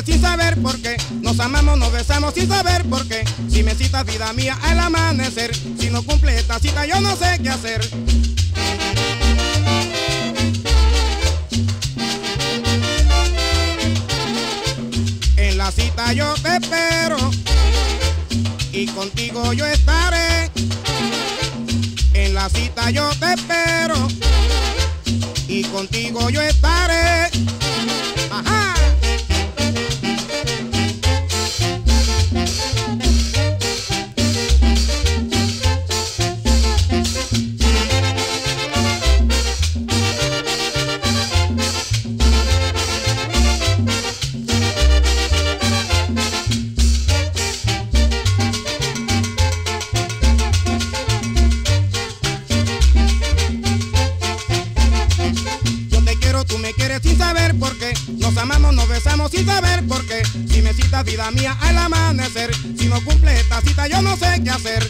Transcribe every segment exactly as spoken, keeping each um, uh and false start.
quieres sin saber por qué. Nos amamos, nos besamos sin saber por qué. Si me citas, vida mía, al amanecer. Si no cumple esta cita, yo no sé qué hacer. En la cita yo te espero y contigo yo estaré. En la cita yo te espero y contigo yo estaré. Ajá. Tú me quieres sin saber por qué. Nos amamos, nos besamos sin saber por qué. Si me citas, vida mía, al amanecer. Si no cumple esta cita, yo no sé qué hacer.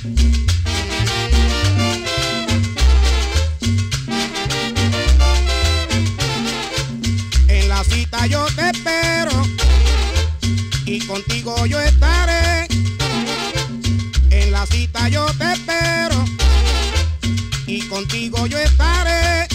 En la cita yo te espero y contigo yo estaré. En la cita yo te espero y contigo yo estaré.